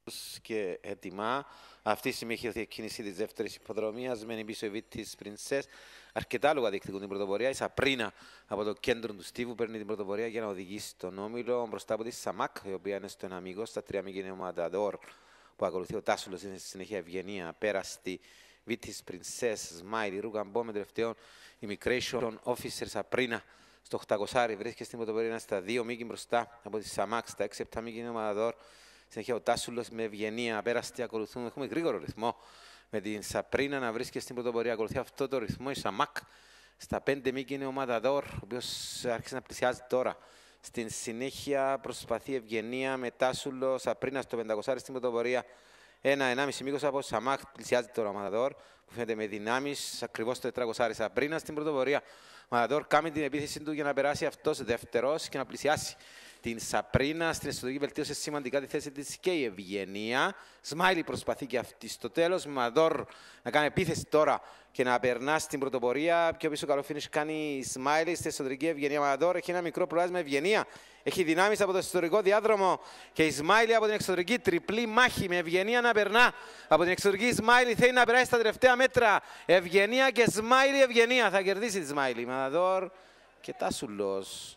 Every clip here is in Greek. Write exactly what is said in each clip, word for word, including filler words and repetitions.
και έτοιμα. Αυτή η στιγμή έχει δοθεί κίνηση τη δεύτερη υποδρομία. Μένει πίσω η Β' τη Princess. Αρκετά λόγια διεκδικούν την πρωτοπορία. Η Σαπρίνα από το κέντρο του Στίβου παίρνει την πρωτοπορία για να οδηγήσει τον όμιλο μπροστά από τη Σαμάκ, η οποία είναι στον αμίγο. Στα τρία μήκη είναι ο Ματαδόρ που ακολουθεί ο Τάσουλος. Είναι στη συνέχεια Ευγενία. Πέραστη Β' τη Princess, Σμάιλι, Ρούγαμπο με τελευταίο Immigration Officer Σαπρίνα. Στο οκτακόσια βρίσκεται στην πρωτοπορία στα δύο μήκη μπροστά από τη Σαμάκ. Στα έξι επτά μήκη είναι ο Ματαδόρ. Συνέχεια ο Τάσουλος με Ευγενία. Πέραστη ακολουθούν. Έχουμε γρήγορο ρυθμό. Με την Σαπρίνα να βρίσκεται στην πρωτοπορία. Ακολουθεί αυτό το ρυθμό η Σαμάκ. Στα πέντε μήκη είναι ο Ματαδόρ, ο οποίος άρχισε να πλησιάζει τώρα. Στην συνέχεια προσπαθεί Ευγενία με Τάσουλο. Σαπρίνα στο πεντακόσια στην πρωτοπορία. Ένα ενάμιση μήκος από Σαμάκ. Πλησιάζει τώρα ο Ματαδόρ που φαίνεται με δυνάμεις. Ακριβώς στο τετρακόσια. Σαπρίνα στην πρωτοπορία. Ο Ματαδόρ κάνει την επίθεση του για να περάσει αυτός δεύτερος και να πλησιάσει την Σαπρίνα. Στην εσωτερική βελτίωσε σημαντικά τη θέση της και η Ευγενία. Σμάιλι προσπαθεί και αυτή στο τέλος. Ματαδόρ να κάνει επίθεση τώρα και να περνά στην πρωτοπορία. Πιο πίσω καλό finish κάνει η Σμάιλι. Στην εσωτερική Ευγενία. Ματαδόρ έχει ένα μικρό προβλάσμα. Ευγενία έχει δυνάμεις από το εσωτερικό διάδρομο και η Σμάιλι από την εξωτερική. Τριπλή μάχη με Ευγενία να περνά. Από την εξωτερική Σμάιλι θέλει να περάσει στα τελευταία μέτρα. Ευγενία και Σμάιλι. Ευγενία θα κερδίσει τη Σμάιλι. Ματαδόρ και Τάσουλος.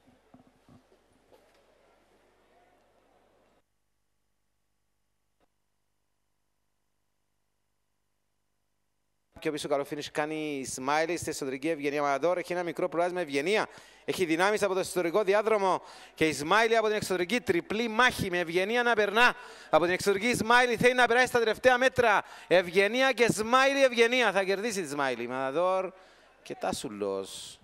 Πιο πίσω καλό finish κάνει η Σμάιλι. Στην εσωτερική Ευγενία. Ματαδόρ έχει ένα μικρό προβλάσμα. Ευγενία έχει δυνάμεις από το εσωτερικό διάδρομο και η Σμάιλι από την εξωτερική. Τριπλή μάχη με Ευγενία να περνά. Από την εξωτερική Σμάιλι θέλει να περάσει στα τελευταία μέτρα. Ευγενία και Σμάιλι. Ευγενία θα κερδίσει τη Σμάιλι. Ματαδόρ και Τάσουλος.